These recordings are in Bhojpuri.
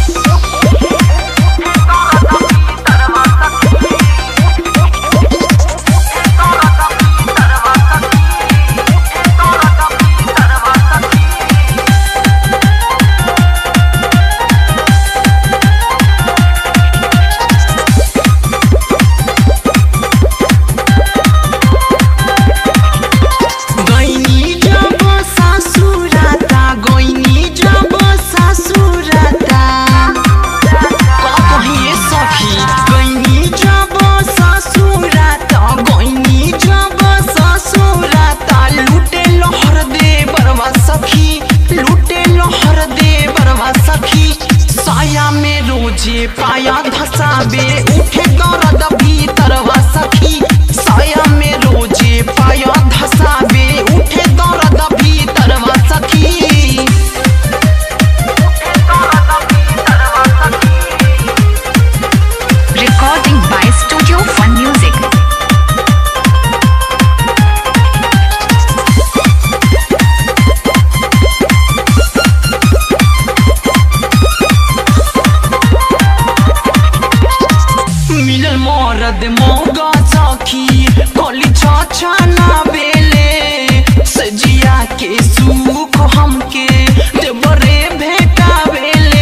जे पाया धसाबे उठे दर्द भीतरवा सखी। साया में रोजे पाया धसाबे उठे दर्द भीतरवा सखी। Recording by Studio Fun Music. मरद मौगा सखी कोली छाछा ना बेले सजिया के सुख हमके देवरे भेटा बेले।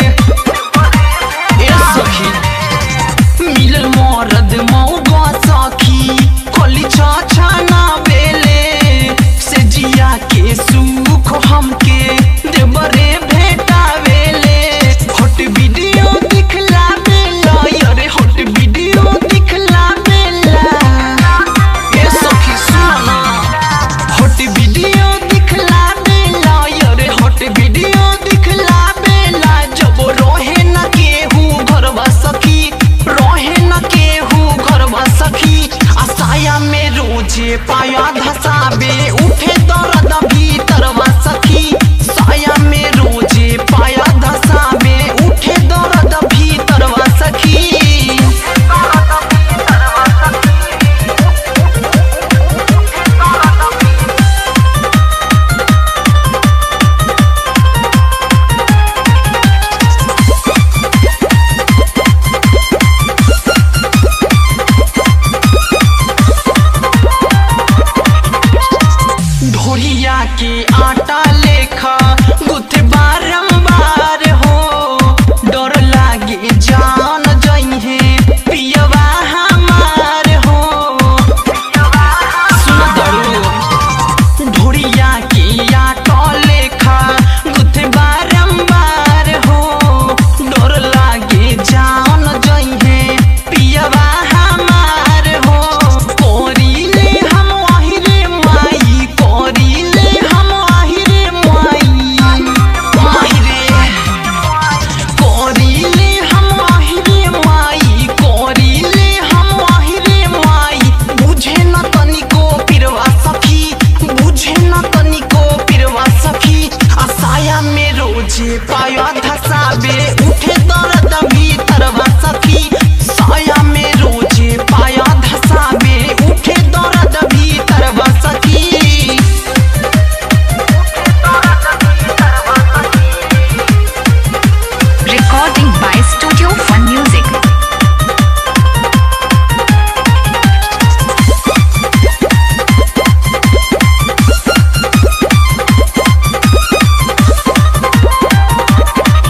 ए सखी मिलल मरद मौगा सखी कोली छाछा ना बेले सजिया के सुख हमके देवरे भेटा बेले। हॉट वीडियो दिखला बेला यारे हॉट वीडियो दिखला बेला। ए सखी सुना हॉट वीडियो दिखला बेला यारे हॉट वीडियो दिखला बेला। जब रोहे न केहू घरवा सखी रोहे न केहू घरवा सखी। आसाया में रोजे पाया धसाबे उठे दर्द भीतरवा सखी। साया में रोजे पाया धसाबे उठे दर्द भीतरवा सखी। ढोरिया के आटा लेखा गुथे बारंबार हो डर लागे जान जइहे पियवा हमार हो। सुन दरू ढोरिया के आटा लेखा गुथे बारंबार हो डर लागे जान जइहे पियवा हमार हो। कोरीले हम वाहिरे माई कोरीले हम वाहिरे माई माहिरे कोरीले हम वाहिरे माई कोरीले हम वाहिरे माई। बुझे न तनिको पिरवा सखी बुझे न तनिको पिरवा सखी। आसाया में रोजे पाया धसाबे उठे दर्द भीतरवा सखी। साया में रोजे पाया धसाबे उठे दर्द भीतरवा सखी। Recording by Studio Fun Music.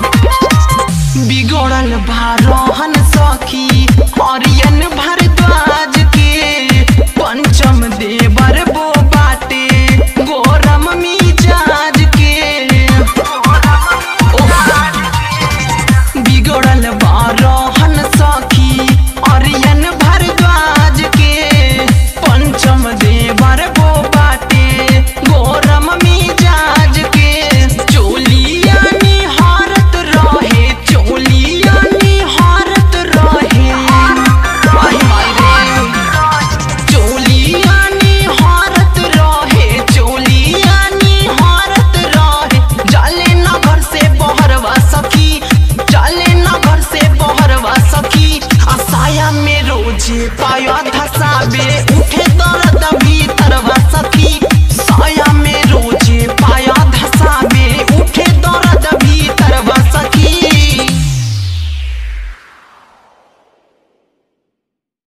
बिगड़ल भारहन सखी अरियन भरद्वाज